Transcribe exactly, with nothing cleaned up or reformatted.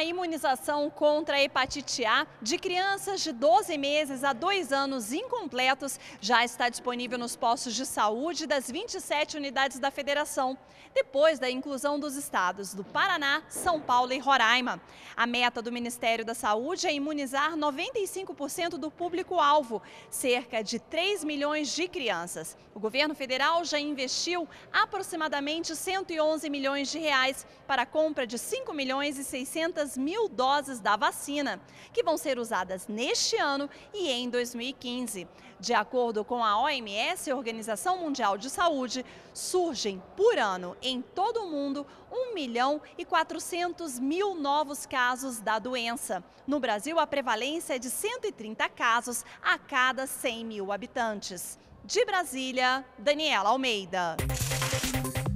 A imunização contra a hepatite A de crianças de doze meses a dois anos incompletos já está disponível nos postos de saúde das vinte e sete unidades da federação, depois da inclusão dos estados do Paraná, São Paulo e Roraima. A meta do Ministério da Saúde é imunizar noventa e cinco por cento do público-alvo, cerca de três milhões de crianças. O governo federal já investiu aproximadamente cento e onze milhões de reais para a compra de cinco milhões e seiscentas mil doses da vacina, que vão ser usadas neste ano e em dois mil e quinze. De acordo com a O M S, Organização Mundial de Saúde, surgem por ano em todo o mundo um milhão e quatrocentos mil novos casos da doença. No Brasil, a prevalência é de cento e trinta casos a cada cem mil habitantes. De Brasília, Daniela Almeida.